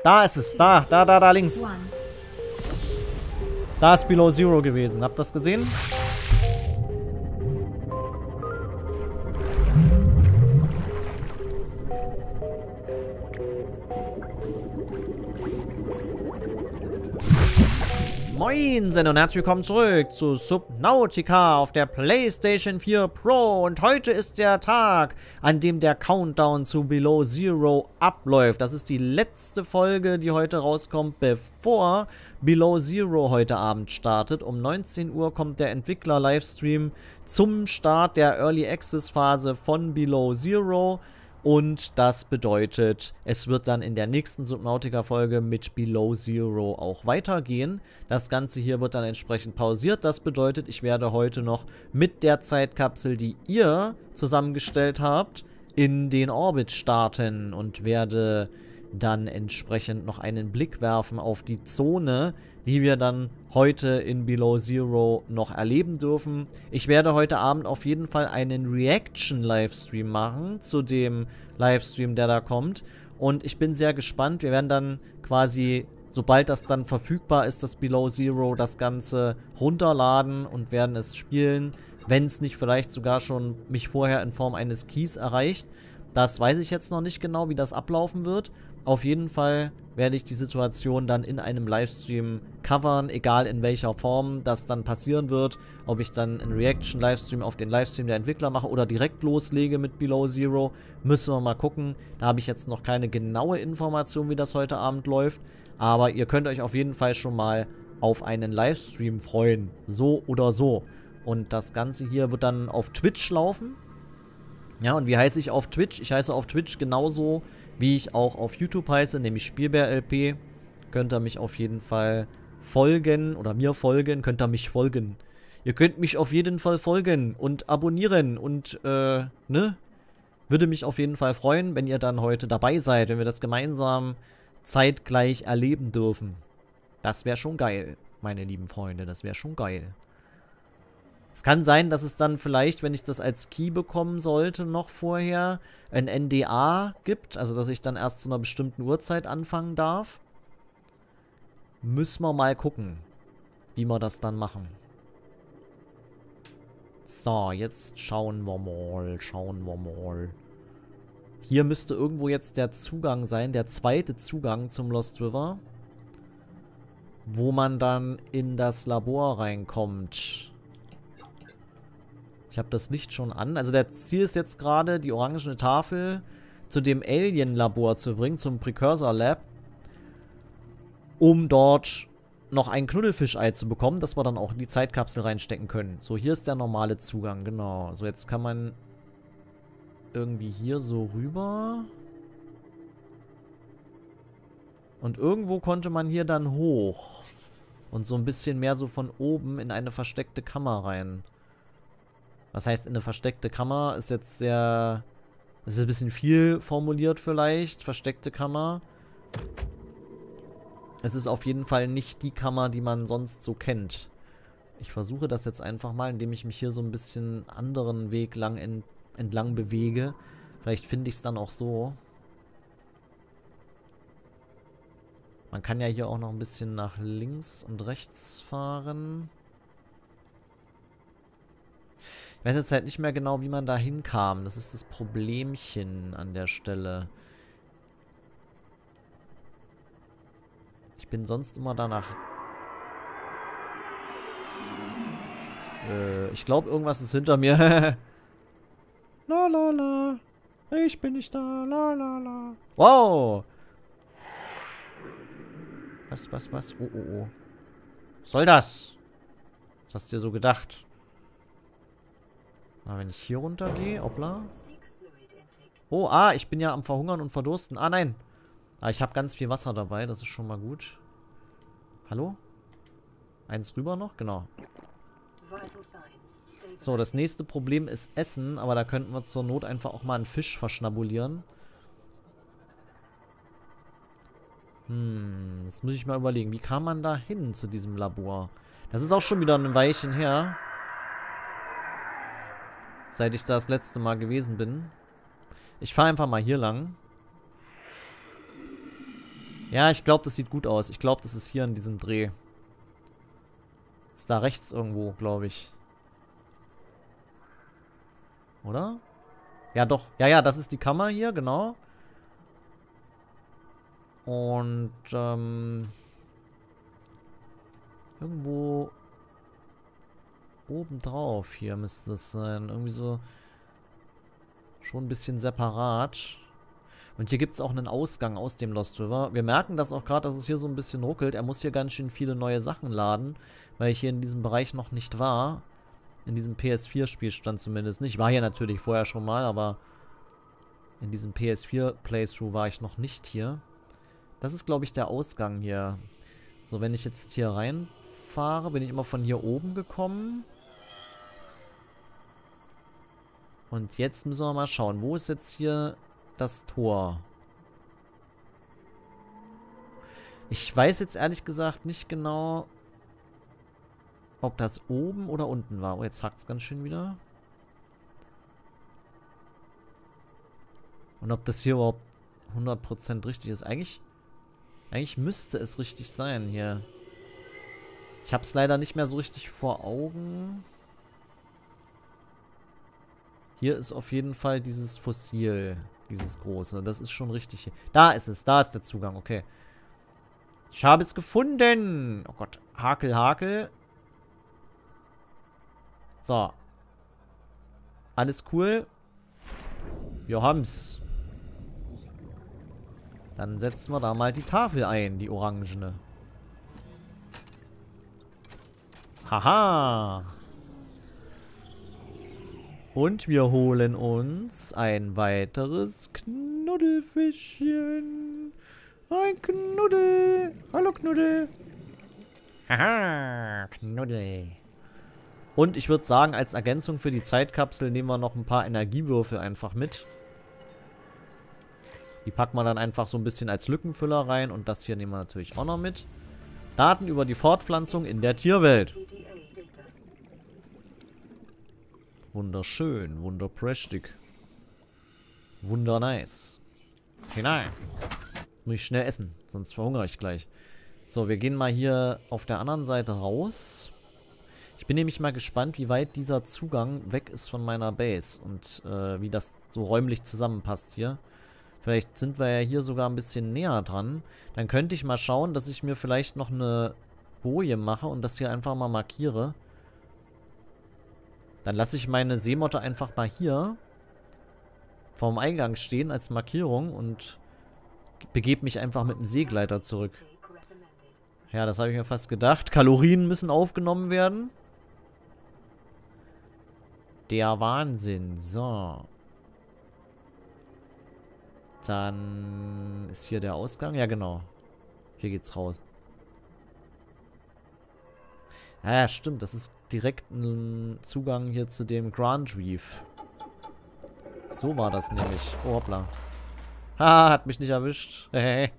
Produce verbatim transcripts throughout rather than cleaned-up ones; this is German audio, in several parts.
Da ist es. Da, da, da, da links. Da ist Below Zero gewesen. Habt ihr das gesehen? Moinsen und herzlich willkommen zurück zu Subnautica auf der PlayStation vier Pro. Und heute ist der Tag, an dem der Countdown zu Below Zero abläuft. Das ist die letzte Folge, die heute rauskommt, bevor Below Zero heute Abend startet. Um neunzehn Uhr kommt der Entwickler-Livestream zum Start der Early Access Phase von Below Zero. Und das bedeutet, es wird dann in der nächsten Subnautica-Folge mit Below Zero auch weitergehen. Das Ganze hier wird dann entsprechend pausiert. Das bedeutet, ich werde heute noch mit der Zeitkapsel, die ihr zusammengestellt habt, in den Orbit starten und werde dann entsprechend noch einen Blick werfen auf die Zone, die wir dann heute in Below Zero noch erleben dürfen. Ich werde heute Abend auf jeden Fall einen Reaction-Livestream machen zu dem Livestream, der da kommt. Und ich bin sehr gespannt. Wir werden dann quasi, sobald das dann verfügbar ist, das Below Zero, das Ganze runterladen und werden es spielen, wenn es nicht vielleicht sogar schon mich vorher in Form eines Keys erreicht. Das weiß ich jetzt noch nicht genau, wie das ablaufen wird. Auf jeden Fall werde ich die Situation dann in einem Livestream covern, egal in welcher Form das dann passieren wird. Ob ich dann einen Reaction-Livestream auf den Livestream der Entwickler mache oder direkt loslege mit Below Zero, müssen wir mal gucken. Da habe ich jetzt noch keine genaue Information, wie das heute Abend läuft. Aber ihr könnt euch auf jeden Fall schon mal auf einen Livestream freuen. So oder so. Und das Ganze hier wird dann auf Twitch laufen. Ja, und wie heiße ich auf Twitch? Ich heiße auf Twitch genauso, wie ich auch auf YouTube heiße, nämlich Spielbär L P. Könnt ihr mich auf jeden Fall folgen oder mir folgen, könnt ihr mich folgen. Ihr könnt mich auf jeden Fall folgen und abonnieren und, äh, ne? Würde mich auf jeden Fall freuen, wenn ihr dann heute dabei seid, wenn wir das gemeinsam zeitgleich erleben dürfen. Das wäre schon geil, meine lieben Freunde, das wäre schon geil. Es kann sein, dass es dann vielleicht, wenn ich das als Key bekommen sollte, noch vorher ein N D A gibt. Also, dass ich dann erst zu einer bestimmten Uhrzeit anfangen darf. Müssen wir mal gucken, wie wir das dann machen. So, jetzt schauen wir mal, schauen wir mal. Hier müsste irgendwo jetzt der Zugang sein, der zweite Zugang zum Lost River. Wo man dann in das Labor reinkommt. Ich habe das Licht schon an. Also der Ziel ist jetzt gerade, die orangene Tafel zu dem Alien-Labor zu bringen, zum Precursor-Lab. Um dort noch ein Knuddelfischei zu bekommen, das wir dann auch in die Zeitkapsel reinstecken können. So, hier ist der normale Zugang, genau. So, jetzt kann man irgendwie hier so rüber. Und irgendwo konnte man hier dann hoch. Und so ein bisschen mehr so von oben in eine versteckte Kammer rein. Was heißt, in eine versteckte Kammer ist jetzt sehr... Das ist ein bisschen viel formuliert vielleicht. Versteckte Kammer. Es ist auf jeden Fall nicht die Kammer, die man sonst so kennt. Ich versuche das jetzt einfach mal, indem ich mich hier so ein bisschen anderen Weg lang ent entlang bewege. Vielleicht finde ich es dann auch so. Man kann ja hier auch noch ein bisschen nach links und rechts fahren. Ich weiß jetzt halt nicht mehr genau, wie man da hinkam. Das ist das Problemchen an der Stelle. Ich bin sonst immer danach... Äh, ich glaube, irgendwas ist hinter mir. La la la. Ich bin nicht da. La la la. Wow. Was, was, was? Oh, oh, oh. Was soll das? Was hast du dir so gedacht? Na, wenn ich hier runter gehe, hoppla. Oh, ah, ich bin ja am Verhungern und Verdursten. Ah, nein. Ah, ich habe ganz viel Wasser dabei, das ist schon mal gut. Hallo? Eins rüber noch? Genau. So, das nächste Problem ist Essen, aber da könnten wir zur Not einfach auch mal einen Fisch verschnabulieren. Hm, das muss ich mal überlegen. Wie kam man da hin zu diesem Labor? Das ist auch schon wieder ein Weilchen her. Seit ich da das letzte Mal gewesen bin. Ich fahre einfach mal hier lang. Ja, ich glaube, das sieht gut aus. Ich glaube, das ist hier in diesem Dreh. Ist da rechts irgendwo, glaube ich. Oder? Ja, doch. Ja, ja, das ist die Kammer hier, genau. Und, ähm... irgendwo... obendrauf hier müsste das sein. Irgendwie so... schon ein bisschen separat. Und hier gibt es auch einen Ausgang aus dem Lost River. Wir merken das auch gerade, dass es hier so ein bisschen ruckelt. Er muss hier ganz schön viele neue Sachen laden, weil ich hier in diesem Bereich noch nicht war. In diesem P S vier Spielstand zumindest nicht. Ich war hier natürlich vorher schon mal, aber in diesem P S vier Playthrough war ich noch nicht hier. Das ist, glaube ich, der Ausgang hier. So, wenn ich jetzt hier reinfahre, bin ich immer von hier oben gekommen. Und jetzt müssen wir mal schauen, wo ist jetzt hier das Tor? Ich weiß jetzt ehrlich gesagt nicht genau, ob das oben oder unten war. Oh, jetzt hackt es ganz schön wieder. Und ob das hier überhaupt hundert Prozent richtig ist. Eigentlich, eigentlich müsste es richtig sein hier. Ich habe es leider nicht mehr so richtig vor Augen. Hier ist auf jeden Fall dieses Fossil. Dieses große. Das ist schon richtig. Da ist es. Da ist der Zugang. Okay. Ich habe es gefunden. Oh Gott. Hakel, Hakel. So. Alles cool. Wir haben's. Dann setzen wir da mal die Tafel ein. Die orangene. Haha. Und wir holen uns ein weiteres Knuddelfischchen. Ein Knuddel. Hallo Knuddel. Haha, Knuddel. Und ich würde sagen, als Ergänzung für die Zeitkapsel nehmen wir noch ein paar Energiewürfel einfach mit. Die packen wir dann einfach so ein bisschen als Lückenfüller rein. Und das hier nehmen wir natürlich auch noch mit. Daten über die Fortpflanzung in der Tierwelt. Wunderschön, wunderprächtig. Wundernice. Hinein. Jetzt muss ich schnell essen, sonst verhungere ich gleich. So, wir gehen mal hier auf der anderen Seite raus. Ich bin nämlich mal gespannt, wie weit dieser Zugang weg ist von meiner Base. Und äh, wie das so räumlich zusammenpasst hier. Vielleicht sind wir ja hier sogar ein bisschen näher dran. Dann könnte ich mal schauen, dass ich mir vielleicht noch eine Boje mache und das hier einfach mal markiere. Dann lasse ich meine Seemotte einfach mal hier vorm Eingang stehen als Markierung und begebe mich einfach mit dem Seegleiter zurück. Ja, das habe ich mir fast gedacht. Kalorien müssen aufgenommen werden. Der Wahnsinn. So. Dann ist hier der Ausgang. Ja, genau. Hier geht's raus. Ja, ja, stimmt. Das ist direkt ein Zugang hier zu dem Grand Reef. So war das nämlich. Oh, hoppla. Haha, hat mich nicht erwischt.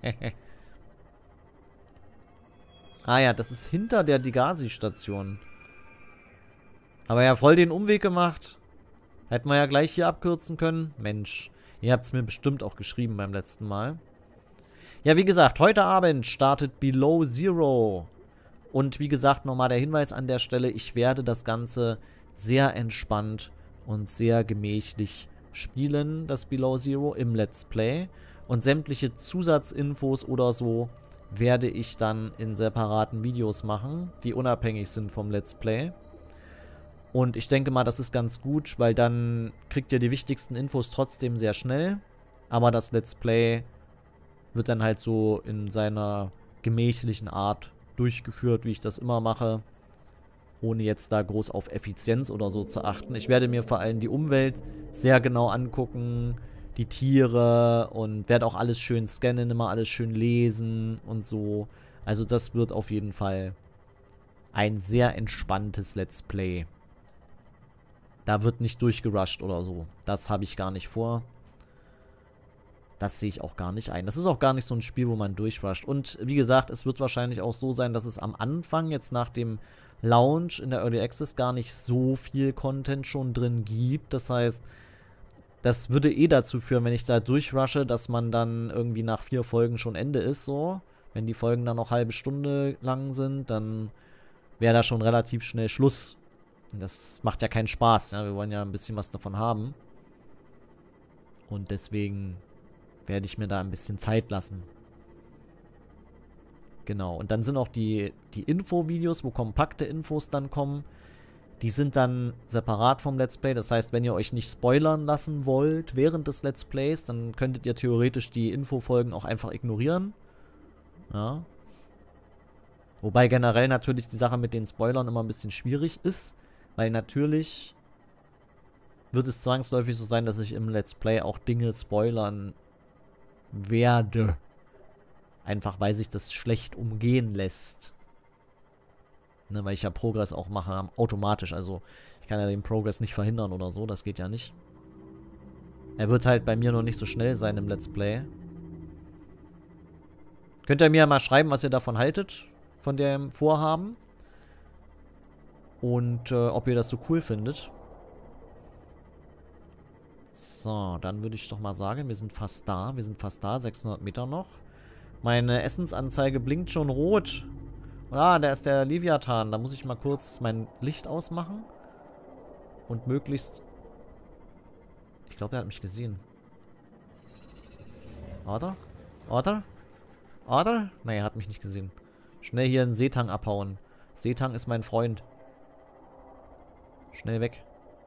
Ah ja, das ist hinter der Degasi-Station. Aber ja, voll den Umweg gemacht. Hätten wir ja gleich hier abkürzen können. Mensch, ihr habt es mir bestimmt auch geschrieben beim letzten Mal. Ja, wie gesagt, heute Abend startet Below Zero. Und wie gesagt, nochmal der Hinweis an der Stelle, ich werde das Ganze sehr entspannt und sehr gemächlich spielen, das Below Zero im Let's Play. Und sämtliche Zusatzinfos oder so werde ich dann in separaten Videos machen, die unabhängig sind vom Let's Play. Und ich denke mal, das ist ganz gut, weil dann kriegt ihr die wichtigsten Infos trotzdem sehr schnell. Aber das Let's Play wird dann halt so in seiner gemächlichen Art durchgeführt, wie ich das immer mache, ohne jetzt da groß auf Effizienz oder so zu achten. Ich werde mir vor allem die Umwelt sehr genau angucken, die Tiere und werde auch alles schön scannen, immer alles schön lesen und so. Also das wird auf jeden Fall ein sehr entspanntes Let's Play. Da wird nicht durchgerusht oder so. Das habe ich gar nicht vor. Das sehe ich auch gar nicht ein. Das ist auch gar nicht so ein Spiel, wo man durchrusht. Und wie gesagt, es wird wahrscheinlich auch so sein, dass es am Anfang, jetzt nach dem Launch in der Early Access, gar nicht so viel Content schon drin gibt. Das heißt, das würde eh dazu führen, wenn ich da durchrushe, dass man dann irgendwie nach vier Folgen schon Ende ist, so. Wenn die Folgen dann noch halbe Stunde lang sind, dann wäre da schon relativ schnell Schluss. Und das macht ja keinen Spaß, ja. Wir wollen ja ein bisschen was davon haben. Und deswegen werde ich mir da ein bisschen Zeit lassen. Genau. Und dann sind auch die, die Info-Videos, wo kompakte Infos dann kommen. Die sind dann separat vom Let's Play. Das heißt, wenn ihr euch nicht spoilern lassen wollt während des Let's Plays, dann könntet ihr theoretisch die Infofolgen auch einfach ignorieren. Ja. Wobei generell natürlich die Sache mit den Spoilern immer ein bisschen schwierig ist. Weil natürlich wird es zwangsläufig so sein, dass ich im Let's Play auch Dinge spoilern werde. Einfach weil sich das schlecht umgehen lässt. Ne, weil ich ja Progress auch mache, automatisch. Also ich kann ja den Progress nicht verhindern oder so, das geht ja nicht. Er wird halt bei mir noch nicht so schnell sein im Let's Play. Könnt ihr mir ja mal schreiben, was ihr davon haltet, von dem Vorhaben. Und äh, ob ihr das so cool findet. So, dann würde ich doch mal sagen, wir sind fast da. Wir sind fast da, sechshundert Meter noch. Meine Essensanzeige blinkt schon rot. Ah, da ist der Leviathan. Da muss ich mal kurz mein Licht ausmachen. Und möglichst... Ich glaube, er hat mich gesehen. Oder? Oder? Oder? Nee, er hat mich nicht gesehen. Schnell hier einen Seetang abhauen. Seetang ist mein Freund. Schnell weg.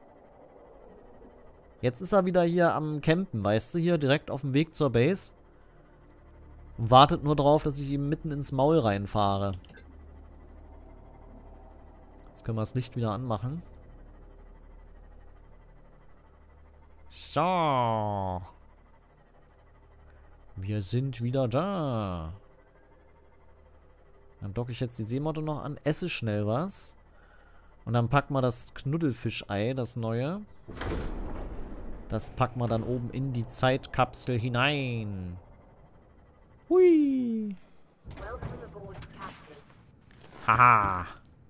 Jetzt ist er wieder hier am Campen, weißt du? Hier direkt auf dem Weg zur Base. Und wartet nur drauf, dass ich ihm mitten ins Maul reinfahre. Jetzt können wir das Licht wieder anmachen. So. Wir sind wieder da. Dann docke ich jetzt die Seemotte noch an, esse schnell was. Und dann packen wir das Knuddelfischei, das neue. Das packen wir dann oben in die Zeitkapsel hinein. Hui. Haha.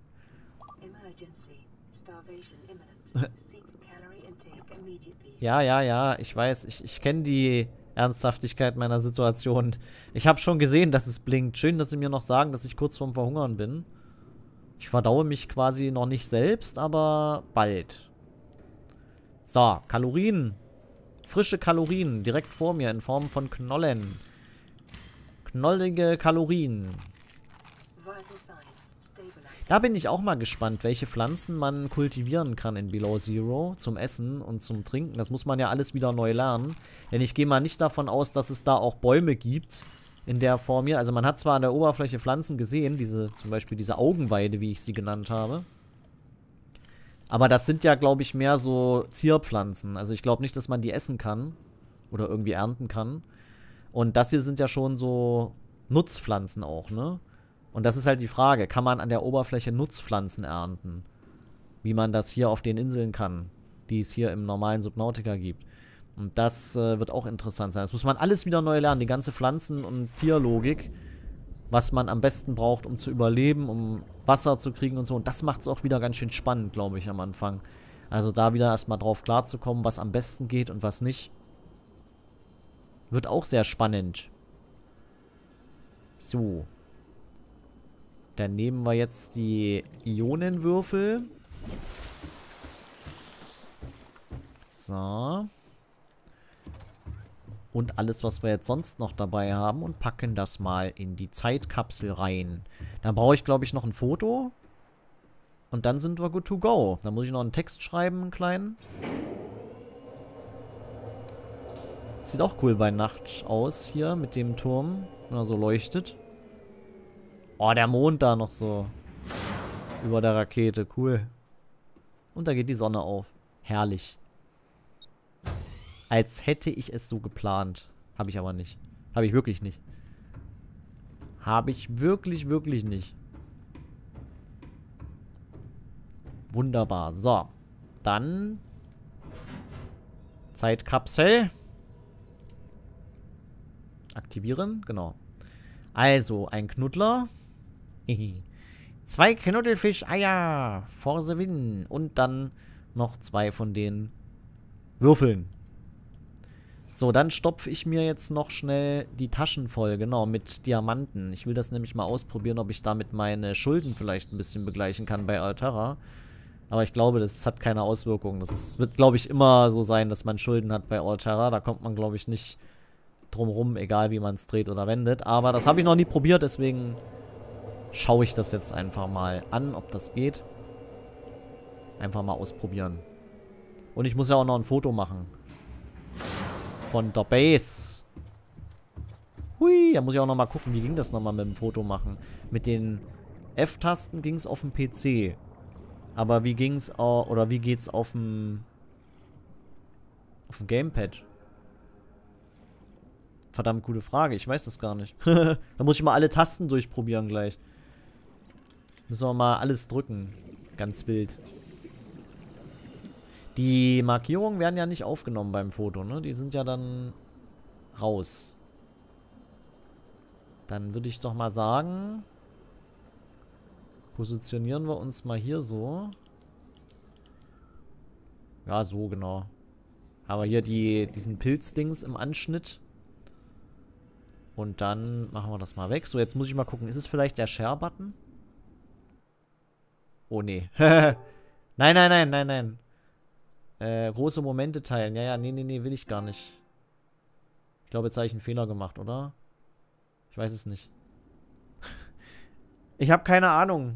Ja, ja, ja, ich weiß, ich, ich kenne die Ernsthaftigkeit meiner Situation. Ich habe schon gesehen, dass es blinkt. Schön, dass sie mir noch sagen, dass ich kurz vorm Verhungern bin. Ich verdaue mich quasi noch nicht selbst, aber bald. So, Kalorien. Frische Kalorien direkt vor mir in Form von Knollen. Knollige Kalorien. Da bin ich auch mal gespannt, welche Pflanzen man kultivieren kann in Below Zero zum Essen und zum Trinken. Das muss man ja alles wieder neu lernen. Denn ich gehe mal nicht davon aus, dass es da auch Bäume gibt in der Form hier. Also man hat zwar an der Oberfläche Pflanzen gesehen, diese zum Beispiel diese Augenweide, wie ich sie genannt habe. Aber das sind ja, glaube ich, mehr so Zierpflanzen. Also ich glaube nicht, dass man die essen kann oder irgendwie ernten kann. Und das hier sind ja schon so Nutzpflanzen auch, ne? Und das ist halt die Frage, kann man an der Oberfläche Nutzpflanzen ernten? Wie man das hier auf den Inseln kann, die es hier im normalen Subnautica gibt. Und das äh, wird auch interessant sein. Das muss man alles wieder neu lernen, die ganze Pflanzen- und Tierlogik, was man am besten braucht, um zu überleben, um Wasser zu kriegen und so. Und das macht es auch wieder ganz schön spannend, glaube ich, am Anfang. Also da wieder erstmal drauf klarzukommen, was am besten geht und was nicht. Wird auch sehr spannend. So. Dann nehmen wir jetzt die Ionenwürfel. So. Und alles, was wir jetzt sonst noch dabei haben und packen das mal in die Zeitkapsel rein. Dann brauche ich, glaube ich, noch ein Foto. Und dann sind wir good to go. Dann muss ich noch einen Text schreiben, einen kleinen. Sieht auch cool bei Nacht aus hier mit dem Turm, wenn er so leuchtet. Oh, der Mond da noch so über der Rakete. Cool. Und da geht die Sonne auf. Herrlich. Als hätte ich es so geplant. Habe ich aber nicht. Habe ich wirklich nicht. Habe ich wirklich, wirklich nicht. Wunderbar. So. Dann Zeitkapsel. Aktivieren. Genau. Also, ein Knuddler. Zwei Knuddelfisch-Eier. For the win. Und dann noch zwei von den Würfeln. So, dann stopfe ich mir jetzt noch schnell die Taschen voll, genau, mit Diamanten. Ich will das nämlich mal ausprobieren, ob ich damit meine Schulden vielleicht ein bisschen begleichen kann bei Alterra. Aber ich glaube, das hat keine Auswirkungen. Das ist, wird, glaube ich, immer so sein, dass man Schulden hat bei Alterra. Da kommt man, glaube ich, nicht drum rum, egal wie man es dreht oder wendet. Aber das habe ich noch nie probiert, deswegen schaue ich das jetzt einfach mal an, ob das geht. Einfach mal ausprobieren. Und ich muss ja auch noch ein Foto machen. Von der Base. Hui, da muss ich auch noch mal gucken, wie ging das nochmal mit dem Foto machen. Mit den F-Tasten ging es auf dem P C. Aber wie ging's auch, oder wie geht's auf dem auf dem Gamepad? Verdammt gute Frage, ich weiß das gar nicht. Da muss ich mal alle Tasten durchprobieren gleich. Müssen wir mal alles drücken. Ganz wild. Die Markierungen werden ja nicht aufgenommen beim Foto, ne? Die sind ja dann raus. Dann würde ich doch mal sagen, positionieren wir uns mal hier so. Ja, so genau. Aber hier die, diesen Pilzdings im Anschnitt. Und dann machen wir das mal weg. So, jetzt muss ich mal gucken. Ist es vielleicht der Share-Button? Oh, nee. Nein, nein, nein, nein, nein. Äh, große Momente teilen. Ja, ja, nee, nee, nee, will ich gar nicht. Ich glaube, jetzt habe ich einen Fehler gemacht, oder? Ich weiß es nicht. Ich habe keine Ahnung.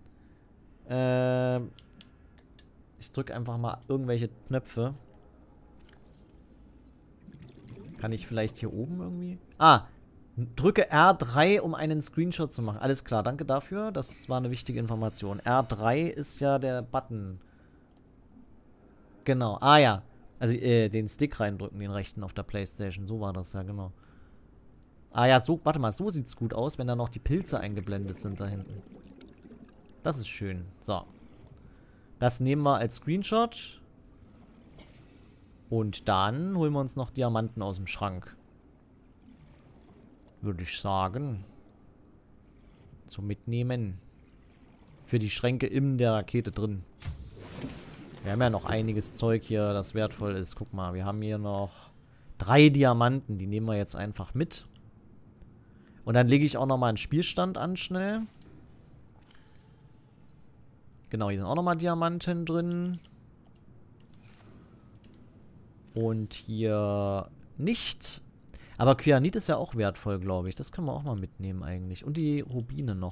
Äh, ich drücke einfach mal irgendwelche Knöpfe. Kann ich vielleicht hier oben irgendwie? Ah, drücke R drei, um einen Screenshot zu machen. Alles klar, danke dafür. Das war eine wichtige Information. R drei ist ja der Button. Genau. Ah ja. Also äh, den Stick reindrücken, den rechten auf der PlayStation. So war das ja, genau. Ah ja, so, warte mal, so sieht's gut aus, wenn da noch die Pilze eingeblendet sind da hinten. Das ist schön. So. Das nehmen wir als Screenshot. Und dann holen wir uns noch Diamanten aus dem Schrank. Würde ich sagen. Zum Mitnehmen. Für die Schränke in der Rakete drin. Wir haben ja noch einiges Zeug hier, das wertvoll ist. Guck mal, wir haben hier noch drei Diamanten. Die nehmen wir jetzt einfach mit. Und dann lege ich auch nochmal einen Spielstand an, schnell. Genau, hier sind auch nochmal Diamanten drin. Und hier nicht. Aber Kyanit ist ja auch wertvoll, glaube ich. Das können wir auch mal mitnehmen eigentlich. Und die Rubine noch.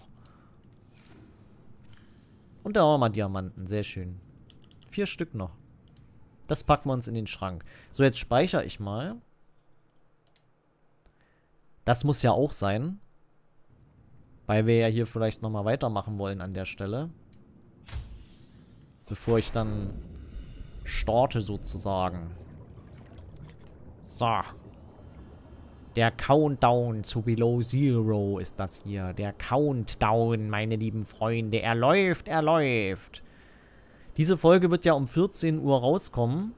Und da auch mal Diamanten. Sehr schön. Vier Stück noch. Das packen wir uns in den Schrank. So, jetzt speichere ich mal. Das muss ja auch sein. Weil wir ja hier vielleicht nochmal weitermachen wollen an der Stelle. Bevor ich dann starte sozusagen. So. Der Countdown zu Below Zero ist das hier. Der Countdown, meine lieben Freunde. Er läuft, er läuft. Diese Folge wird ja um vierzehn Uhr rauskommen.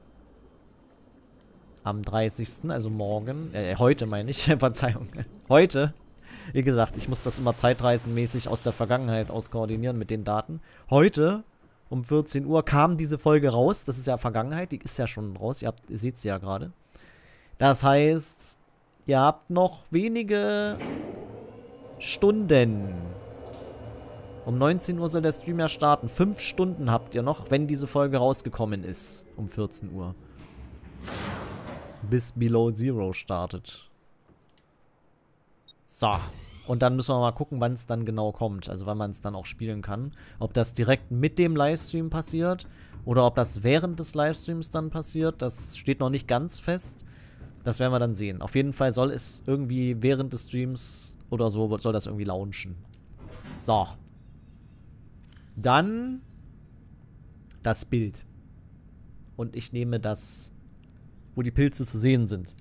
Am dreißigsten, also morgen. Äh, heute meine ich. Verzeihung. Heute. Wie gesagt, ich muss das immer zeitreisenmäßig aus der Vergangenheit aus koordinieren mit den Daten. Heute um vierzehn Uhr kam diese Folge raus. Das ist ja Vergangenheit. Die ist ja schon raus. Ihr, habt, ihr seht sie ja gerade. Das heißt, ihr habt noch wenige Stunden. Um neunzehn Uhr soll der Stream ja starten. Fünf Stunden habt ihr noch, wenn diese Folge rausgekommen ist. Um vierzehn Uhr. Bis Below Zero startet. So. Und dann müssen wir mal gucken, wann es dann genau kommt. Also wann man es dann auch spielen kann. Ob das direkt mit dem Livestream passiert. Oder ob das während des Livestreams dann passiert. Das steht noch nicht ganz fest. Das werden wir dann sehen. Auf jeden Fall soll es irgendwie während des Streams oder so, soll das irgendwie launchen. So. Dann das Bild. Und ich nehme das, wo die Pilze zu sehen sind.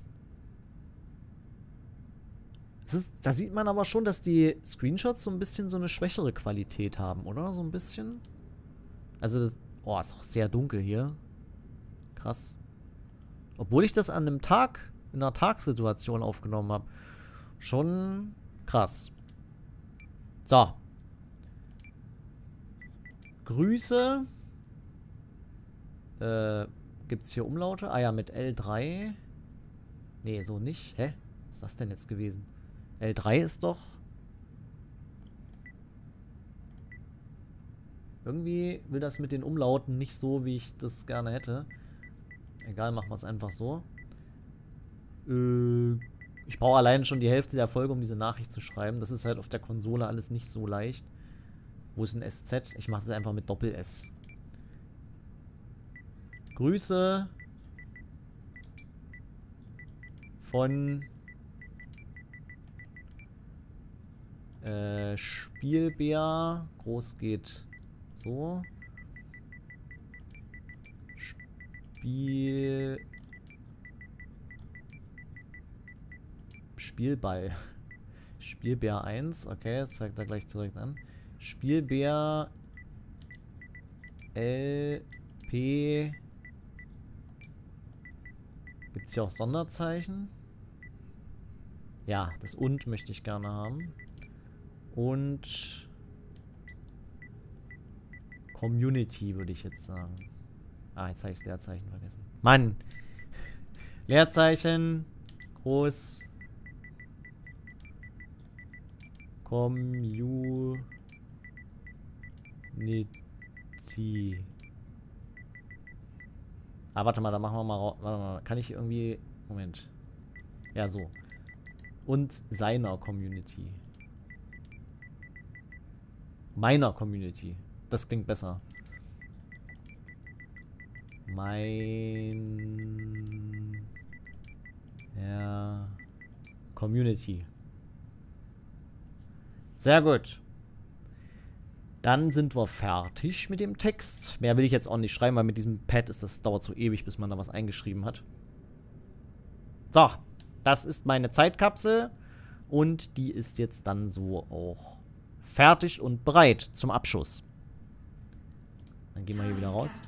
Das ist, da sieht man aber schon, dass die Screenshots so ein bisschen so eine schwächere Qualität haben, oder? So ein bisschen. Also, das, oh, ist auch sehr dunkel hier. Krass. Obwohl ich das an einem Tag, in einer Tagssituation aufgenommen habe. Schon krass. So. Grüße. Äh, gibt es hier Umlaute? Ah ja, mit L drei. Nee, so nicht. Hä? Was ist das denn jetzt gewesen? L drei ist doch... Irgendwie will das mit den Umlauten nicht so, wie ich das gerne hätte. Egal, machen wir es einfach so. Äh, ich brauche allein schon die Hälfte der Folge, um diese Nachricht zu schreiben. Das ist halt auf der Konsole alles nicht so leicht. Wo ist ein S Z? Ich mache das einfach mit Doppel-S. Grüße von äh, Spielbär. Groß geht so. Spiel... Spielball. Spielbär eins. Okay, das zeigt er gleich direkt an. Spielbär L P. Gibt es hier auch Sonderzeichen? Ja, das und möchte ich gerne haben. Und Community würde ich jetzt sagen. Ah, jetzt habe ich das Leerzeichen vergessen. Mann! Leerzeichen. Groß. Community. Ah, warte mal, da machen wir mal. Warte mal, kann ich irgendwie. Moment. Ja, so. Und seiner Community. Meiner Community. Das klingt besser. Mein. Ja. Community. Sehr gut. Dann sind wir fertig mit dem Text. Mehr will ich jetzt auch nicht schreiben, weil mit diesem Pad ist das dauert so ewig, bis man da was eingeschrieben hat. So, das ist meine Zeitkapsel und die ist jetzt dann so auch fertig und bereit zum Abschuss. Dann gehen wir hier wieder raus.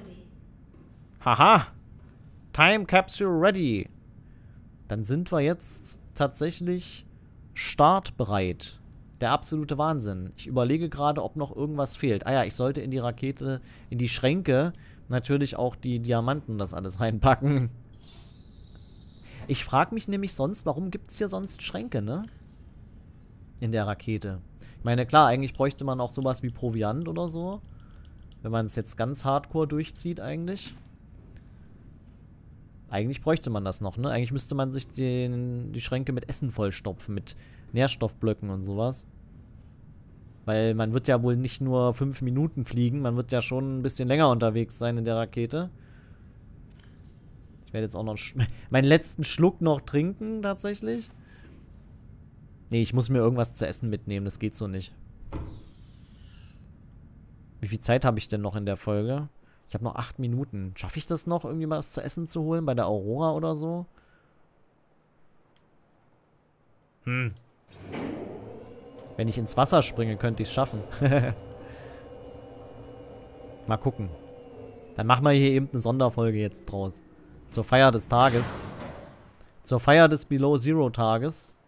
Haha! Time Capsule ready. Dann sind wir jetzt tatsächlich startbereit. Der absolute Wahnsinn. Ich überlege gerade, ob noch irgendwas fehlt. Ah ja, ich sollte in die Rakete, in die Schränke natürlich auch die Diamanten, das alles reinpacken. Ich frage mich nämlich sonst, warum gibt es hier sonst Schränke, ne? In der Rakete. Ich meine, klar, eigentlich bräuchte man auch sowas wie Proviant oder so. Wenn man es jetzt ganz hardcore durchzieht eigentlich. Eigentlich bräuchte man das noch, ne? Eigentlich müsste man sich den, die Schränke mit Essen vollstopfen, mit Nährstoffblöcken und sowas. Weil man wird ja wohl nicht nur fünf Minuten fliegen, man wird ja schon ein bisschen länger unterwegs sein in der Rakete. Ich werde jetzt auch noch meinen letzten Schluck noch trinken, tatsächlich. Nee, ich muss mir irgendwas zu essen mitnehmen, das geht so nicht. Wie viel Zeit habe ich denn noch in der Folge? Ich habe noch acht Minuten. Schaffe ich das noch, irgendwie mal was zu essen zu holen? Bei der Aurora oder so? Hm. Wenn ich ins Wasser springe, könnte ich es schaffen. Mal gucken. Dann machen wir hier eben eine Sonderfolge jetzt draus. Zur Feier des Tages. Zur Feier des Below Zero Tages.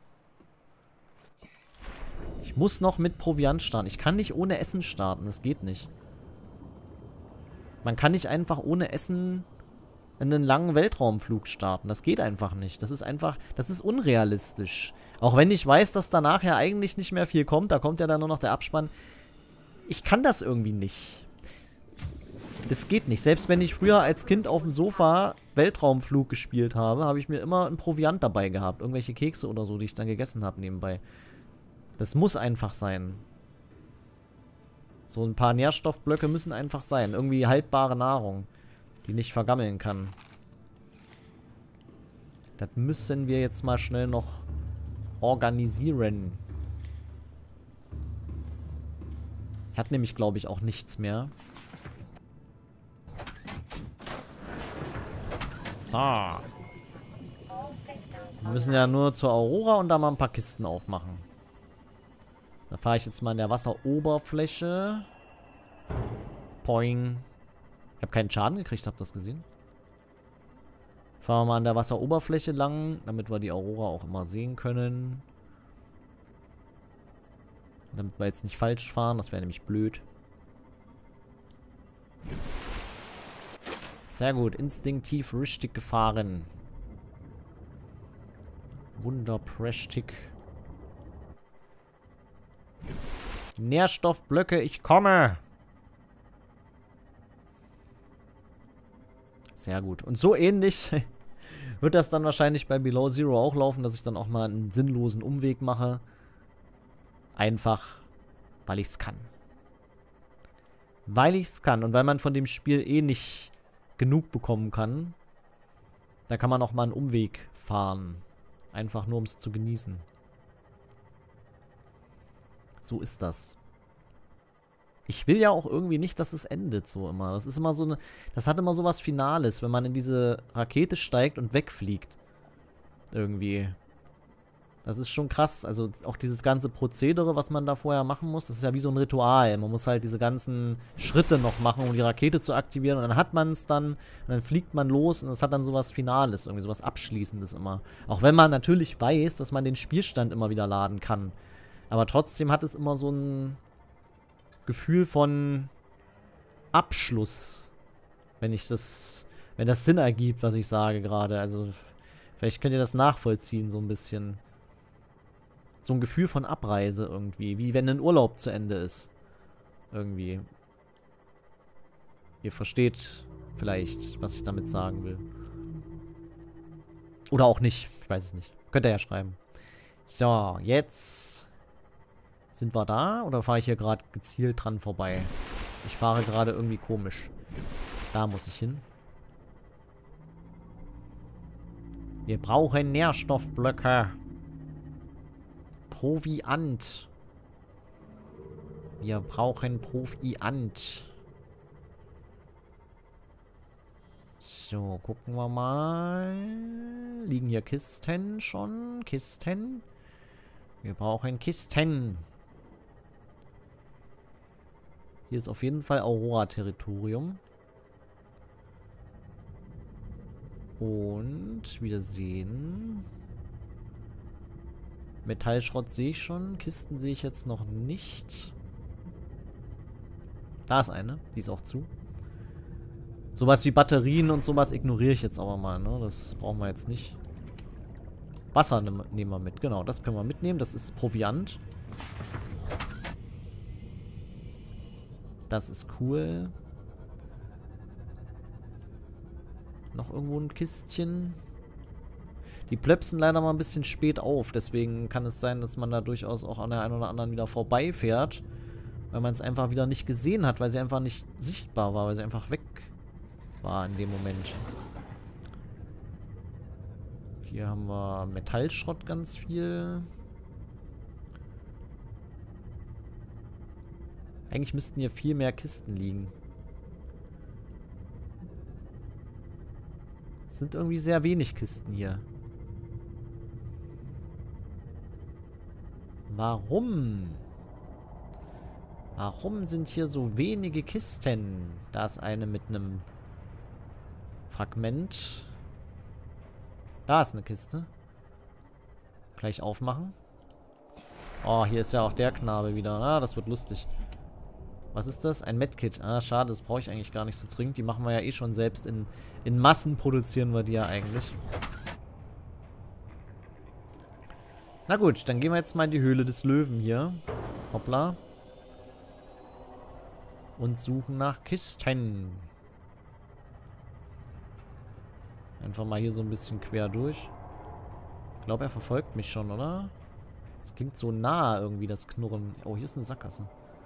Ich muss noch mit Proviant starten. Ich kann nicht ohne Essen starten. Das geht nicht. Man kann nicht einfach ohne Essen einen langen Weltraumflug starten. Das geht einfach nicht. Das ist einfach, das ist unrealistisch. Auch wenn ich weiß, dass danach ja eigentlich nicht mehr viel kommt. Da kommt ja dann nur noch der Abspann. Ich kann das irgendwie nicht. Das geht nicht. Selbst wenn ich früher als Kind auf dem Sofa Weltraumflug gespielt habe, habe ich mir immer ein Proviant dabei gehabt. Irgendwelche Kekse oder so, die ich dann gegessen habe nebenbei. Das muss einfach sein. So ein paar Nährstoffblöcke müssen einfach sein. Irgendwie haltbare Nahrung, die nicht vergammeln kann. Das müssen wir jetzt mal schnell noch organisieren. Ich hatte nämlich, glaube ich, auch nichts mehr. So. Wir müssen ja nur zur Aurora und da mal ein paar Kisten aufmachen. Da fahre ich jetzt mal in der Wasseroberfläche. Poing. Ich habe keinen Schaden gekriegt, habt ihr das gesehen? Fahren wir mal an der Wasseroberfläche lang, damit wir die Aurora auch immer sehen können. Damit wir jetzt nicht falsch fahren, das wäre nämlich blöd. Sehr gut, instinktiv richtig gefahren. Wunderprächtig. Nährstoffblöcke, ich komme. Sehr gut. Und so ähnlich wird das dann wahrscheinlich bei Below Zero auch laufen, dass ich dann auch mal einen sinnlosen Umweg mache. Einfach, weil ich es kann. Weil ich es kann und weil man von dem Spiel eh nicht genug bekommen kann, da kann man auch mal einen Umweg fahren. Einfach nur, um es zu genießen. So ist das. Ich will ja auch irgendwie nicht, dass es endet so immer. Das ist immer so eine... Das hat immer so was Finales, wenn man in diese Rakete steigt und wegfliegt. Irgendwie. Das ist schon krass. Also auch dieses ganze Prozedere, was man da vorher machen muss, das ist ja wie so ein Ritual. Man muss halt diese ganzen Schritte noch machen, um die Rakete zu aktivieren. Und dann hat man es dann, und dann fliegt man los und es hat dann sowas Finales, irgendwie sowas Abschließendes immer. Auch wenn man natürlich weiß, dass man den Spielstand immer wieder laden kann. Aber trotzdem hat es immer so ein Gefühl von Abschluss. Wenn ich das, wenn das Sinn ergibt, was ich sage gerade. Also vielleicht könnt ihr das nachvollziehen so ein bisschen. So ein Gefühl von Abreise irgendwie. Wie wenn ein Urlaub zu Ende ist. Irgendwie. Ihr versteht vielleicht, was ich damit sagen will. Oder auch nicht. Ich weiß es nicht. Könnt ihr ja schreiben. So, jetzt sind wir da oder fahre ich hier gerade gezielt dran vorbei? Ich fahre gerade irgendwie komisch. Da muss ich hin. Wir brauchen Nährstoffblöcke. Proviant. Wir brauchen Proviant. So, gucken wir mal. Liegen hier Kisten schon? Kisten? Wir brauchen Kisten. Hier ist auf jeden Fall Aurora-Territorium. Und wir sehen... Metallschrott sehe ich schon. Kisten sehe ich jetzt noch nicht. Da ist eine. Die ist auch zu. Sowas wie Batterien und sowas ignoriere ich jetzt aber mal, ne? Das brauchen wir jetzt nicht. Wasser nehmen wir mit. Genau, das können wir mitnehmen. Das ist Proviant. Das ist cool. Noch irgendwo ein Kistchen. Die plöpsen leider mal ein bisschen spät auf. Deswegen kann es sein, dass man da durchaus auch an der einen oder anderen wieder vorbeifährt. Weil man es einfach wieder nicht gesehen hat. Weil sie einfach nicht sichtbar war. Weil sie einfach weg war in dem Moment. Hier haben wir Metallschrott ganz viel. Eigentlich müssten hier viel mehr Kisten liegen. Es sind irgendwie sehr wenig Kisten hier. Warum? Warum sind hier so wenige Kisten? Da ist eine mit einem Fragment. Da ist eine Kiste. Gleich aufmachen. Oh, hier ist ja auch der Knabe wieder. Ah, das wird lustig. Was ist das? Ein Medkit. Ah, schade, das brauche ich eigentlich gar nicht so dringend. Die machen wir ja eh schon selbst. In, in Massen produzieren wir die ja eigentlich. Na gut, dann gehen wir jetzt mal in die Höhle des Löwen hier. Hoppla. Und suchen nach Kisten. Einfach mal hier so ein bisschen quer durch. Ich glaube, er verfolgt mich schon, oder? Das klingt so nah irgendwie, das Knurren. Oh, hier ist eine Sackgasse.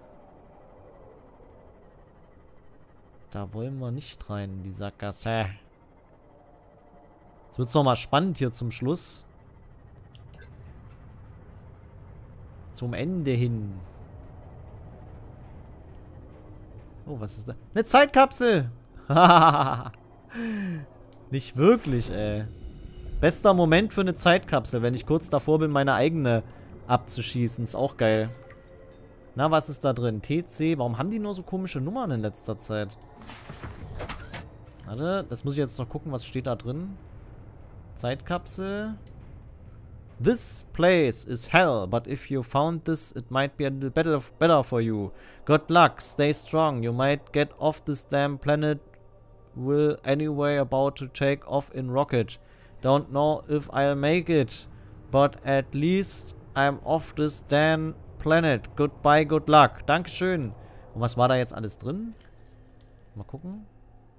Da wollen wir nicht rein, in die Sackgasse. Jetzt wird es nochmal spannend hier zum Schluss. Zum Ende hin. Oh, was ist da? Eine Zeitkapsel! Nicht wirklich, ey. Bester Moment für eine Zeitkapsel, wenn ich kurz davor bin, meine eigene abzuschießen. Ist auch geil. Na, was ist da drin? T C. Warum haben die nur so komische Nummern in letzter Zeit? Warte, das muss ich jetzt noch gucken, was steht da drin. Zeitkapsel. This place is hell, but if you found this, it might be a little better, better for you. Good luck, stay strong. You might get off this damn planet. Will anyway about to take off in rocket. Don't know if I'll make it. But at least I'm off this damn planet. Goodbye, good luck. Dankeschön. Und was war da jetzt alles drin? Mal gucken.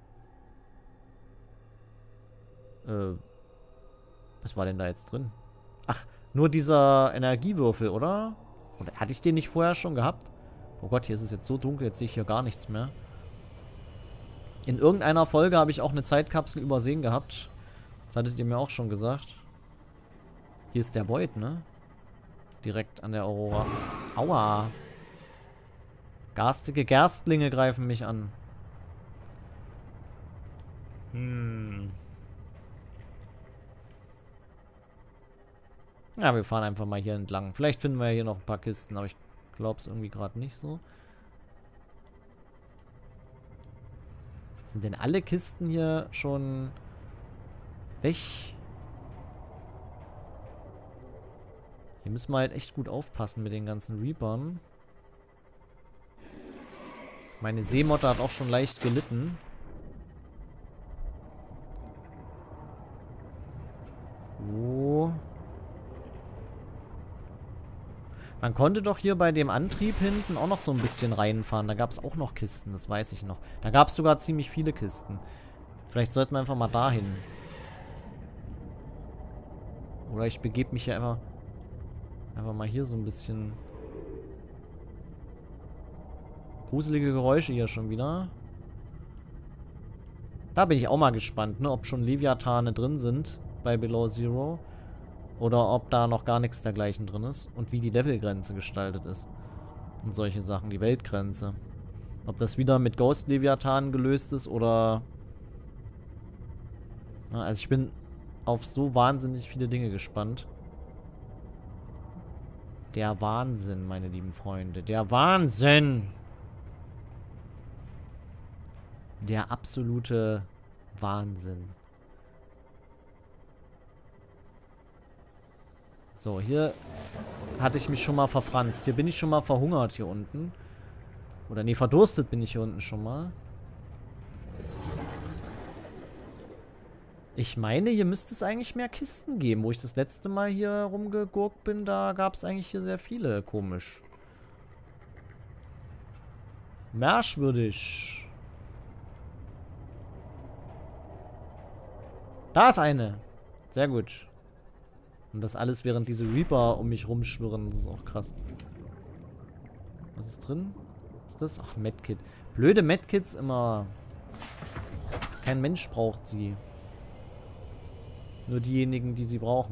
Äh, was war denn da jetzt drin? Ach, nur dieser Energiewürfel, oder? Oder hatte ich den nicht vorher schon gehabt? Oh Gott, hier ist es jetzt so dunkel, jetzt sehe ich hier gar nichts mehr. In irgendeiner Folge habe ich auch eine Zeitkapsel übersehen gehabt. Das hattet ihr mir auch schon gesagt. Hier ist der Void, ne? Direkt an der Aurora. Aua. Garstige Gerstlinge greifen mich an. Hm. Ja, wir fahren einfach mal hier entlang. Vielleicht finden wir hier noch ein paar Kisten, aber ich glaube es irgendwie gerade nicht so. Sind denn alle Kisten hier schon weg? Hier müssen wir halt echt gut aufpassen mit den ganzen Reapern. Meine Seemotte hat auch schon leicht gelitten. Oh. Man konnte doch hier bei dem Antrieb hinten auch noch so ein bisschen reinfahren. Da gab es auch noch Kisten, das weiß ich noch. Da gab es sogar ziemlich viele Kisten. Vielleicht sollten wir einfach mal dahin. Oder ich begebe mich hier einfach, einfach mal hier so ein bisschen. Gruselige Geräusche hier schon wieder. Da bin ich auch mal gespannt, ne, ob schon Leviathane drin sind bei Below Zero. Oder ob da noch gar nichts dergleichen drin ist. Und wie die Levelgrenze gestaltet ist. Und solche Sachen, die Weltgrenze. Ob das wieder mit Ghost Leviathan gelöst ist oder... Na, also ich bin auf so wahnsinnig viele Dinge gespannt. Der Wahnsinn, meine lieben Freunde. Der Wahnsinn! Der absolute Wahnsinn. So, hier hatte ich mich schon mal verfranst. Hier bin ich schon mal verhungert hier unten. Oder nee, verdurstet bin ich hier unten schon mal. Ich meine, hier müsste es eigentlich mehr Kisten geben. Wo ich das letzte Mal hier rumgegurkt bin, da gab es eigentlich hier sehr viele. Komisch. Merkwürdig. Da ist eine. Sehr gut. Und das alles, während diese Reaper um mich rumschwirren. Das ist auch krass. Was ist drin? Was ist das? Ach, Medkit. Blöde Medkits immer. Kein Mensch braucht sie. Nur diejenigen, die sie brauchen.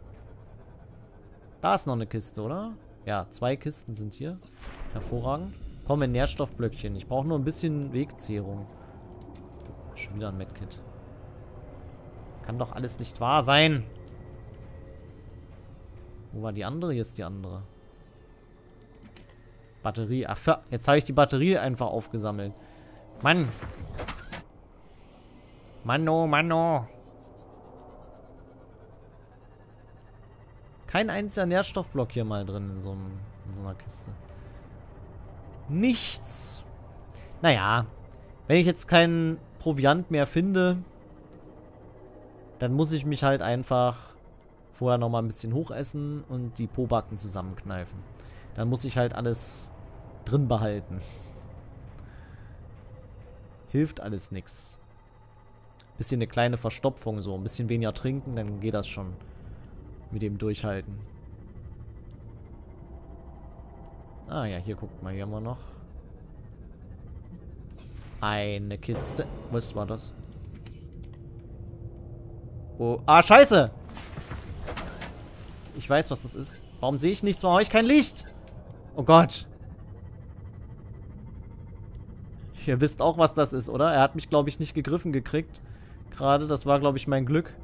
Da ist noch eine Kiste, oder? Ja, zwei Kisten sind hier. Hervorragend. Komm, in Nährstoffblöckchen. Ich brauche nur ein bisschen Wegzehrung. Schon wieder ein Medkit. Kann doch alles nicht wahr sein. Wo war die andere? Hier ist die andere. Batterie. Ach, jetzt habe ich die Batterie einfach aufgesammelt. Mann. Manno, Manno. Kein einziger Nährstoffblock hier mal drin in so, einem, in so einer Kiste. Nichts. Naja. Wenn ich jetzt keinen Proviant mehr finde, dann muss ich mich halt einfach vorher nochmal ein bisschen hochessen und die Pobacken zusammenkneifen. Dann muss ich halt alles drin behalten. Hilft alles nichts. Bisschen eine kleine Verstopfung so. Ein bisschen weniger trinken, dann geht das schon. Mit dem Durchhalten. Ah ja, hier guckt mal. Hier haben wir noch eine Kiste. Was war das? Oh, ah, scheiße! Ich weiß, was das ist. Warum sehe ich nichts? Warum habe ich kein Licht? Oh Gott. Ihr wisst auch, was das ist, oder? Er hat mich, glaube ich, nicht gegriffen gekriegt. Gerade, das war, glaube ich, mein Glück.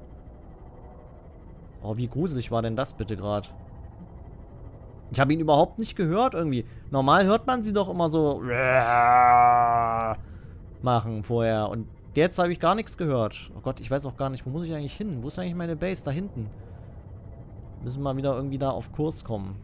Oh, wie gruselig war denn das bitte gerade? Ich habe ihn überhaupt nicht gehört irgendwie. Normal hört man sie doch immer so machen vorher. Und jetzt habe ich gar nichts gehört. Oh Gott, ich weiß auch gar nicht, wo muss ich eigentlich hin? Wo ist eigentlich meine Base? Da hinten. Müssen wir wieder irgendwie da auf Kurs kommen.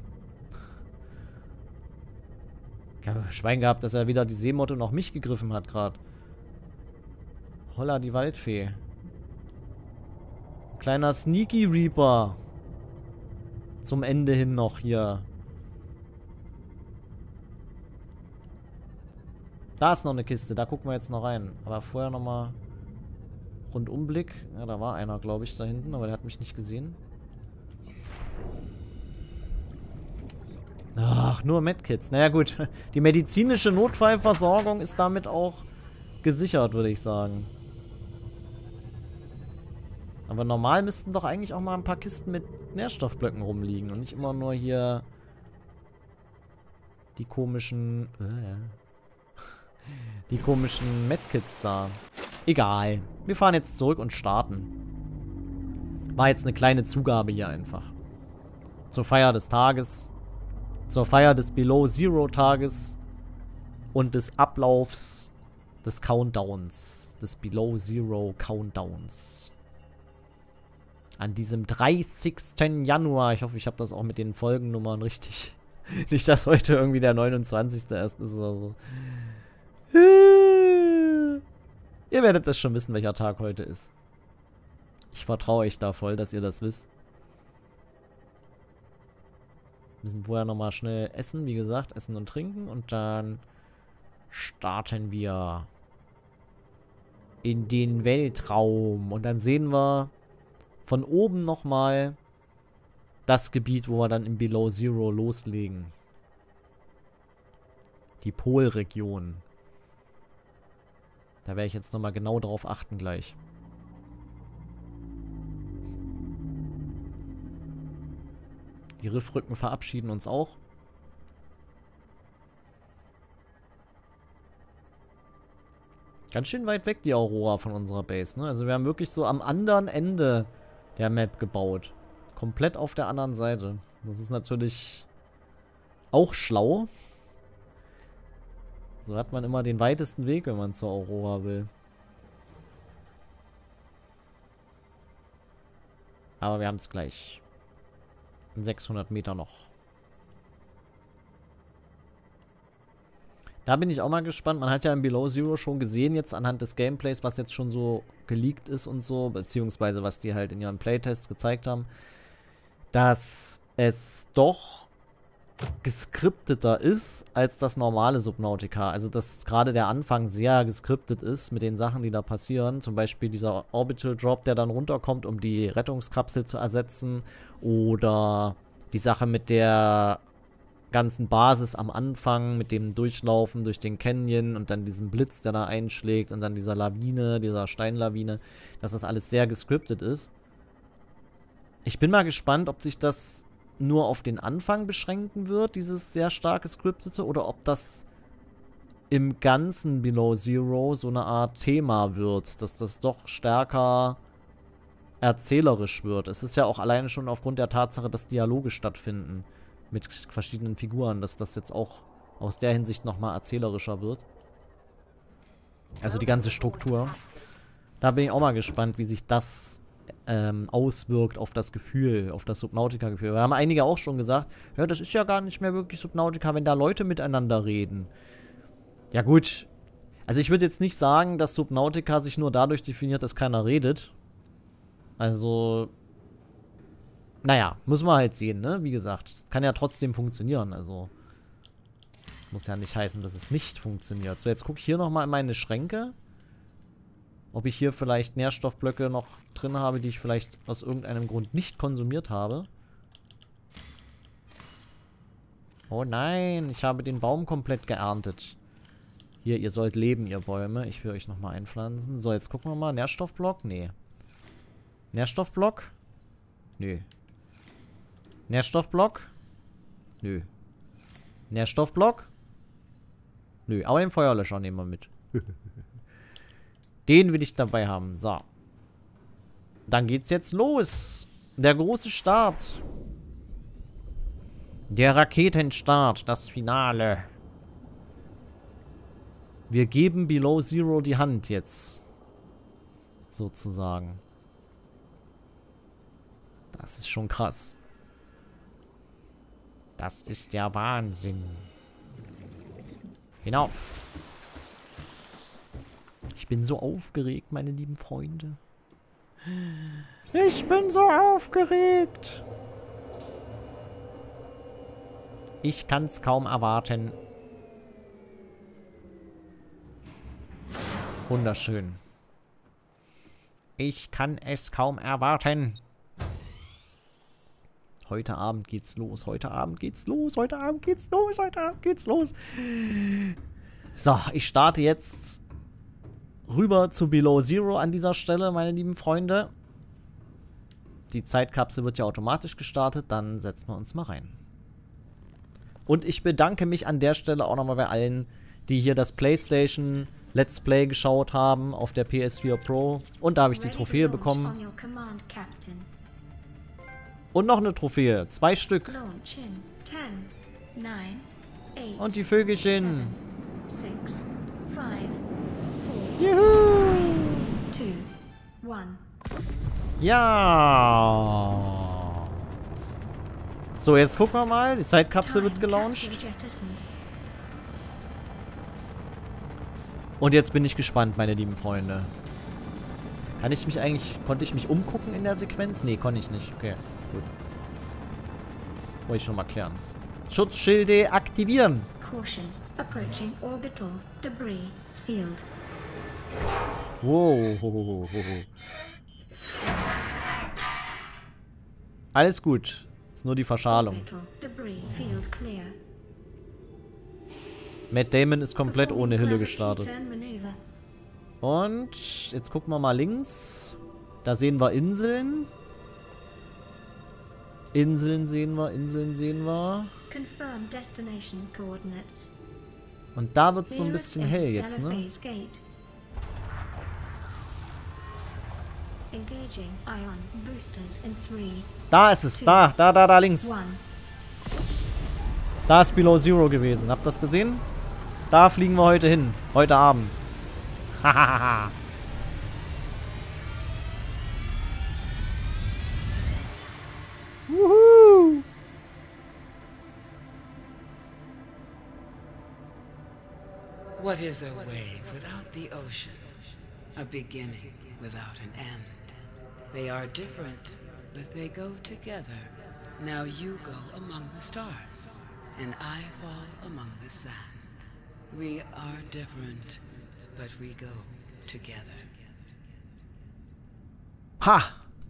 Ich habe Schwein gehabt, dass er wieder die Seemotte noch mich gegriffen hat gerade. Holla, die Waldfee. Kleiner Sneaky Reaper. zum Ende hin noch hier. Da ist noch eine Kiste, da gucken wir jetzt noch rein. Aber vorher nochmal Rundumblick. Ja, da war einer, glaube ich, da hinten, aber der hat mich nicht gesehen. Ach, nur Medkits. Naja gut, die medizinische Notfallversorgung ist damit auch gesichert, würde ich sagen. Aber normal müssten doch eigentlich auch mal ein paar Kisten mit Nährstoffblöcken rumliegen und nicht immer nur hier die komischen... Äh, die komischen Medkits da. Egal. Wir fahren jetzt zurück und starten. War jetzt eine kleine Zugabe hier einfach. Zur Feier des Tages. Zur Feier des Below Zero Tages. Und des Ablaufs des Countdowns. Des Below Zero Countdowns. An diesem dreißigsten Januar. Ich hoffe, ich habe das auch mit den Folgennummern richtig. Nicht, dass heute irgendwie der neunundzwanzigste erst ist oder so. Ihr werdet das schon wissen, welcher Tag heute ist. Ich vertraue euch da voll, dass ihr das wisst. Wir müssen vorher nochmal schnell essen, wie gesagt, essen und trinken. Und dann starten wir in den Weltraum. Und dann sehen wir von oben nochmal das Gebiet, wo wir dann im Below Zero loslegen. Die Polregion. Da werde ich jetzt nochmal genau drauf achten gleich. Die Riffrücken verabschieden uns auch. Ganz schön weit weg die Aurora von unserer Base, ne? Also wir haben wirklich so am anderen Ende der Map gebaut. Komplett auf der anderen Seite. Das ist natürlich auch schlau. So hat man immer den weitesten Weg, wenn man zur Aurora will. Aber wir haben es gleich. In sechshundert Meter noch. Da bin ich auch mal gespannt. Man hat ja im Below Zero schon gesehen, jetzt anhand des Gameplays, was jetzt schon so geleakt ist und so, beziehungsweise was die halt in ihren Playtests gezeigt haben, dass es doch geskripteter ist als das normale Subnautica. Also, dass gerade der Anfang sehr geskriptet ist mit den Sachen, die da passieren. Zum Beispiel dieser Orbital Drop, der dann runterkommt, um die Rettungskapsel zu ersetzen. Oder die Sache mit der ganzen Basis am Anfang, mit dem Durchlaufen durch den Canyon und dann diesem Blitz, der da einschlägt und dann dieser Lawine, dieser Steinlawine, dass das alles sehr geskriptet ist. Ich bin mal gespannt, ob sich das nur auf den Anfang beschränken wird, dieses sehr stark gescriptete, oder ob das im ganzen Below Zero so eine Art Thema wird, dass das doch stärker erzählerisch wird. Es ist ja auch alleine schon aufgrund der Tatsache, dass Dialoge stattfinden mit verschiedenen Figuren, dass das jetzt auch aus der Hinsicht nochmal erzählerischer wird. Also die ganze Struktur. Da bin ich auch mal gespannt, wie sich das ähm, auswirkt auf das Gefühl, auf das Subnautica-Gefühl. Wir haben einige auch schon gesagt, ja, das ist ja gar nicht mehr wirklich Subnautica, wenn da Leute miteinander reden. Ja gut, also ich würde jetzt nicht sagen, dass Subnautica sich nur dadurch definiert, dass keiner redet. Also, naja, muss man halt sehen, ne? Wie gesagt, es kann ja trotzdem funktionieren, also das muss ja nicht heißen, dass es nicht funktioniert. So, jetzt gucke ich hier nochmal in meine Schränke. Ob ich hier vielleicht Nährstoffblöcke noch drin habe, die ich vielleicht aus irgendeinem Grund nicht konsumiert habe. Oh nein, ich habe den Baum komplett geerntet. Hier, ihr sollt leben, ihr Bäume. Ich will euch nochmal einpflanzen. So, jetzt gucken wir mal. Nährstoffblock? Nee. Nährstoffblock? Nö. Nährstoffblock? Nö. Nährstoffblock? Nö, aber den Feuerlöscher nehmen wir mit. Den will ich dabei haben. So. Dann geht's jetzt los. Der große Start. Der Raketenstart. Das Finale. Wir geben Below Zero die Hand jetzt. Sozusagen. Das ist schon krass. Das ist der Wahnsinn. Hinauf. Ich bin so aufgeregt, meine lieben Freunde. Ich bin so aufgeregt. Ich kann's kaum erwarten. Wunderschön. Ich kann es kaum erwarten. Heute Abend geht's los. Heute Abend geht's los. Heute Abend geht's los. Heute Abend geht's los. So, ich starte jetzt rüber zu Below Zero an dieser Stelle, meine lieben Freunde. Die Zeitkapsel wird ja automatisch gestartet. Dann setzen wir uns mal rein. Und ich bedanke mich an der Stelle auch nochmal bei allen, die hier das PlayStation Let's Play geschaut haben auf der P S vier Pro. Und da habe ich die Trophäe bekommen. Und noch eine Trophäe. Zwei Stück. Und die Vögelchen. Juhu! Ja! So, jetzt gucken wir mal. Die Zeitkapsel wird gelauncht. Und jetzt bin ich gespannt, meine lieben Freunde. Kann ich mich eigentlich... Konnte ich mich umgucken in der Sequenz? Nee, konnte ich nicht. Okay, gut. Wollte ich schon mal klären. Schutzschilde aktivieren. Caution. Approaching orbital debris field. Wow. Ho, ho, ho, ho. Alles gut. Ist nur die Verschalung. Matt Damon ist komplett ohne Hülle gestartet. Und jetzt gucken wir mal links. Da sehen wir Inseln. Inseln sehen wir, Inseln sehen wir. Und da wird es so ein bisschen hell jetzt, ne? Da ist es, da, da, da, da links. Da ist Below Zero gewesen. Habt ihr das gesehen? Da fliegen wir heute hin. Heute Abend. Hahaha. Wuhu. What is a wave without the ocean? A beginning without an end. They are different, but they go together. Now you go among the stars, and I fall among the sand. We are different, but we go together. Ha!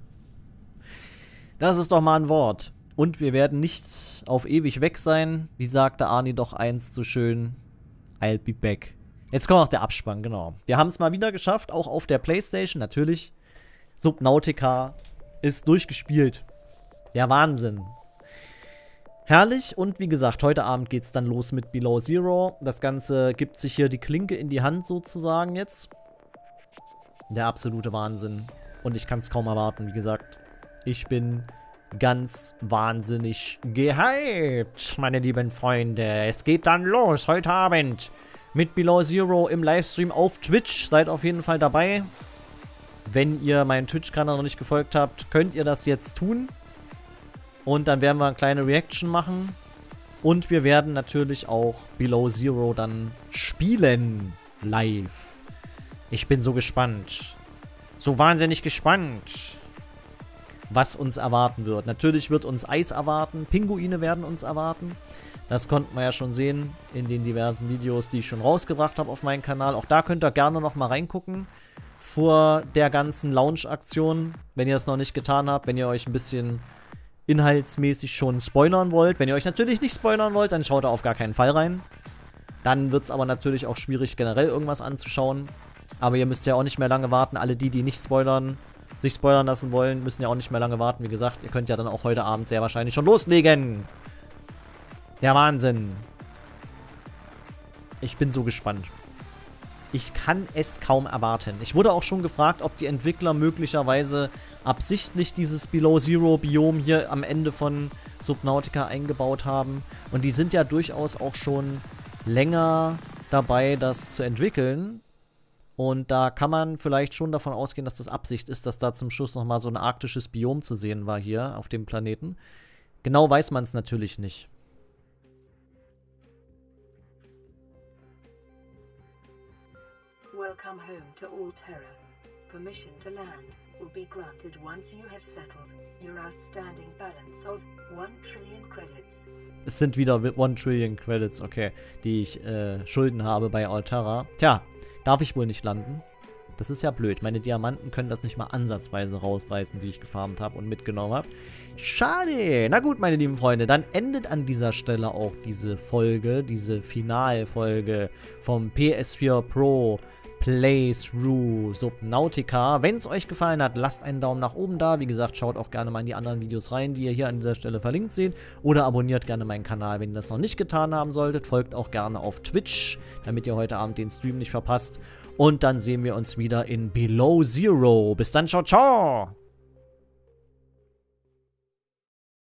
Das ist doch mal ein Wort. Und wir werden nicht auf ewig weg sein. Wie sagte Arnie doch einst so schön. I'll be back. Jetzt kommt noch der Abspann, genau. Wir haben es mal wieder geschafft, auch auf der PlayStation, natürlich. Subnautica ist durchgespielt. Der Wahnsinn. Herrlich. Und wie gesagt, heute Abend geht es dann los mit Below Zero. Das Ganze gibt sich hier die Klinke in die Hand sozusagen jetzt. Der absolute Wahnsinn. Und ich kann es kaum erwarten, wie gesagt. Ich bin ganz wahnsinnig gehypt, meine lieben Freunde. Es geht dann los heute Abend mit Below Zero im Livestream auf Twitch. Seid auf jeden Fall dabei. Wenn ihr meinen Twitch-Kanal noch nicht gefolgt habt, könnt ihr das jetzt tun. Und dann werden wir eine kleine Reaction machen. Und wir werden natürlich auch Below Zero dann spielen. Live. Ich bin so gespannt. So wahnsinnig gespannt, was uns erwarten wird. Natürlich wird uns Eis erwarten. Pinguine werden uns erwarten. Das konnten wir ja schon sehen in den diversen Videos, die ich schon rausgebracht habe auf meinem Kanal. Auch da könnt ihr gerne noch mal reingucken. Vor der ganzen Launch-Aktion, wenn ihr es noch nicht getan habt, wenn ihr euch ein bisschen inhaltsmäßig schon spoilern wollt. Wenn ihr euch natürlich nicht spoilern wollt, dann schaut da auf gar keinen Fall rein. Dann wird es aber natürlich auch schwierig, generell irgendwas anzuschauen. Aber ihr müsst ja auch nicht mehr lange warten. Alle die, die nicht spoilern, sich spoilern lassen wollen, müssen ja auch nicht mehr lange warten. Wie gesagt, ihr könnt ja dann auch heute Abend sehr wahrscheinlich schon loslegen. Der Wahnsinn. Ich bin so gespannt. Ich kann es kaum erwarten. Ich wurde auch schon gefragt, ob die Entwickler möglicherweise absichtlich dieses Below Zero Biom hier am Ende von Subnautica eingebaut haben. Und die sind ja durchaus auch schon länger dabei, das zu entwickeln. Und da kann man vielleicht schon davon ausgehen, dass das Absicht ist, dass da zum Schluss nochmal so ein arktisches Biom zu sehen war hier auf dem Planeten. Genau weiß man es natürlich nicht. Welcome home to Alterra. Permission to land will be granted once you have settled your outstanding balance of one trillion credits. Es sind wieder one Trillion Credits, okay, die ich äh, Schulden habe bei Alterra. Tja, darf ich wohl nicht landen. Das ist ja blöd. Meine Diamanten können das nicht mal ansatzweise rausreißen, die ich gefarmt habe und mitgenommen habe. Schade. Na gut, meine lieben Freunde, dann endet an dieser Stelle auch diese Folge, diese Finalfolge vom P S vier Pro Playthrough Subnautica. Wenn es euch gefallen hat, lasst einen Daumen nach oben da. Wie gesagt, schaut auch gerne mal in die anderen Videos rein, die ihr hier an dieser Stelle verlinkt seht. Oder abonniert gerne meinen Kanal, wenn ihr das noch nicht getan haben solltet. Folgt auch gerne auf Twitch, damit ihr heute Abend den Stream nicht verpasst. Und dann sehen wir uns wieder in Below Zero. Bis dann, ciao, ciao!